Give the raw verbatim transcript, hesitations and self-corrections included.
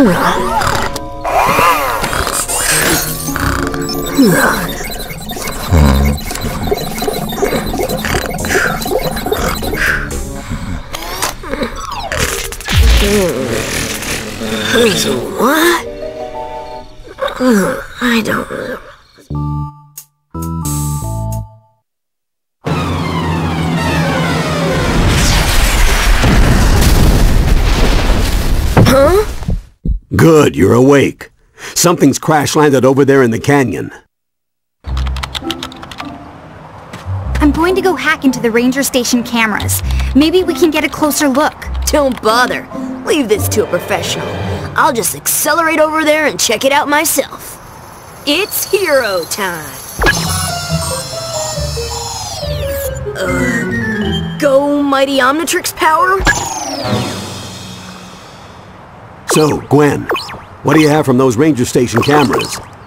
What? Uh, I don't know. Huh? Good, you're awake. Something's crash-landed over there in the canyon. I'm going to go hack into the ranger station cameras. Maybe we can get a closer look. Don't bother. Leave this to a professional. I'll just accelerate over there and check it out myself. It's hero time. Uh, go mighty Omnitrix power? So, Gwen, what do you have from those ranger station cameras?